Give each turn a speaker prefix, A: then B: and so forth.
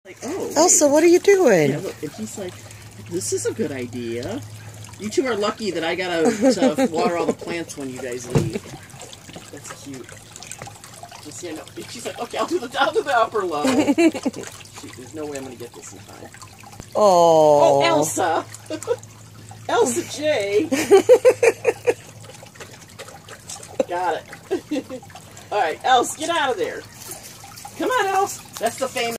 A: Like, oh,
B: Elsa, what are you doing?
A: Yeah, look, and he's like, this is a good idea. You two are lucky that I gotta water all the plants when you guys leave. That's cute. Just, you know, she's like, okay, I'll do the upper level. There's no way I'm gonna get this in time.
B: Oh,
A: Elsa. Elsa J. Got it. All right, Elsa, get out of there. Come on, Elsa. That's the famous.